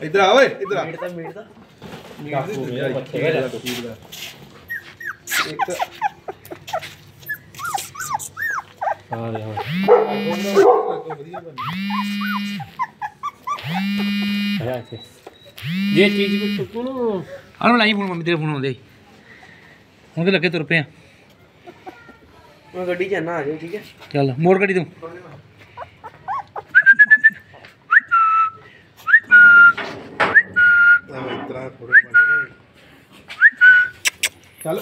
इधर आ ओए इधर आ मीट दा एक हां रे हां आया से ये चीज को टुकू नु ਆਨੂੰ ਲਾਈ ਫੋਨ ਮੰਮੀ ਤੇਰੇ ਫੋਨ ਆਉਂਦੇ ਹੁਣ ਤੇ ਲੱਗੇ ਤੁਰ ਪਏ ਆ मैं गड्डी च ना आ जाओ ठीक है ਚੱਲ ਮੋੜ ਗੱਡੀ ਤੂੰ इतना थोड़े बने चल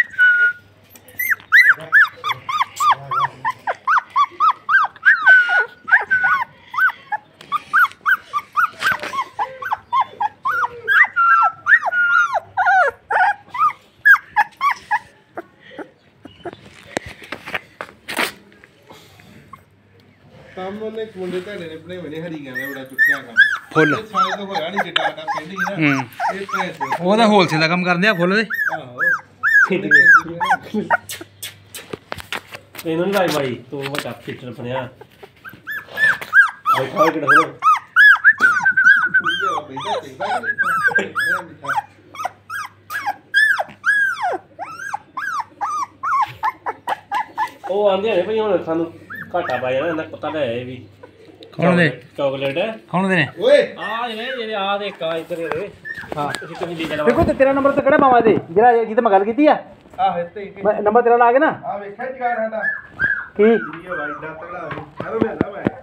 ਕੰਮ ਉਹਨੇ ਮੁੰਡੇ ਤੁਹਾਡੇ ਨੇ ਆਪਣੇ ਬਣੇ ਹਰੀ ਗਾਣਾ ਬੜਾ ਚੁੱਕਿਆ ਕੰਮ ਫੁੱਲ ਸਾਲੇ ਤੋਂ ਹੋਇਆ ਨਹੀਂ ਜਿੱਡਾ ਸਾਡਾ ਪਿੰਡ ਹੀ ਨਾ ਇਹ ਪੈਸੇ ਉਹਦਾ ਹੋਲਸੇਲ ਦਾ ਕੰਮ ਕਰਦੇ ਆ ਫੁੱਲ ਦੇ ਆਹੋ ਇਹਨੂੰ ਲਾਈ ਮਾਈ ਤੂੰ ਵੱਡਾ ਫਿੱਟਰ ਬਣਿਆ ਬੈਠਾ ਕਿਹੜਾ ਹੋ ਉਹ ਆਂਦੇ ਨੇ ਭਈ ਹੁਣ ਸਾਨੂੰ ਘਾਟਾ ਪਾ ਜਾਣਾ ਇਹਨਾਂ ਪਤਾ ਲੈ ਇਹ ਵੀ ਕੌਣ ਦੇ ਚਾਕਲੇਟ ਕੌਣ ਦੇ ਨੇ ਓਏ ਆ ਜਿਹੜੇ ਆ ਦੇ ਕਾ ਇਧਰ ਦੇ ਹਾਂ ਤੁਸੀਂ ਕਿੰਨੀ ਦੇ ਚਲਵਾ ਦੇਖੋ ਤੇ ਤੇਰਾ ਨੰਬਰ ਤਾਂ ਕਿਹੜਾ ਮਾਵਾ ਦੇ ਜਿਹੜਾ ਜਿਹਦੇ ਮੈਂ ਗੱਲ ਕੀਤੀ ਆ ਆਹ ਇੱਥੇ ਹੀ ਨੰਬਰ ਤੇਰਾ ਲਾ ਕੇ ਨਾ ਆ ਵੇਖਿਆ ਜਗਾੜ ਸਾਡਾ ਕੀ ਵੀਡੀਓ ਵਾਈ ਦਾ ਤਗੜਾ ਹੋ ਚਲੋ ਮੈਂ ਨਾ ਮੈਂ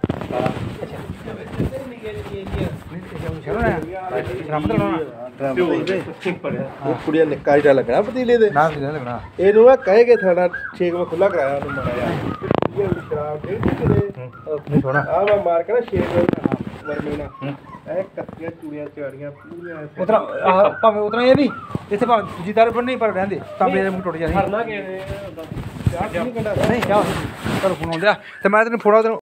ਕੁੜੀਆਂ ਨਿੱਕਾ ਜਿਹਾ ਲੱਗਣਾ ਪਤੀਲੇ ਦੇ ਨਾ ਲੱਗਣਾ ਇਹਨੂੰ ਆ ਕਹੇ ਕਿ ਥਾਣਾ 6 ਵਜੇ ਖੁੱਲਾ ਕਰਾਇਆ ਉਹਨੂੰ ਮਾੜਾ ਜਿਹਾ ਇਹ ਸ਼ਰਾਬ ਦੇ ਕਿਤੇ ਨਹੀਂ ਸੋਣਾ ਆ ਮੈਂ ਮਾਰ ਕੇ ਨਾ 6 ਵਜੇ ਵਰਮੇ ਨਾ ਇਹ ਕੱਤੀਆਂ ਚੂੜੀਆਂ ਚਾੜੀਆਂ ਪੂਰੀਆਂ ਉਤਰਾ ਭਾਵੇਂ ਉਤਰਾ ਇਹ ਨਹੀਂ ਇੱਥੇ ਭਾਵੇਂ ਦੂਜੀ ਦਾਰ ਪਰ ਨਹੀਂ ਪਰ ਰਹਿੰਦੇ ਤਾਂ ਮੇਰੇ ਮੂੰਹ ਟੁੱਟ ਜਾਣੀ ਕਰਨਾ ਕਿਵੇਂ ਚਾਹ ਨਹੀਂ ਕੰਡਾ ਨਹੀਂ ਕਿਆ ਪਰ ਫੋਨ ਆਉਂਦਾ ਤੇ ਮੈਂ ਤੈਨੂੰ ਫੋੜਾ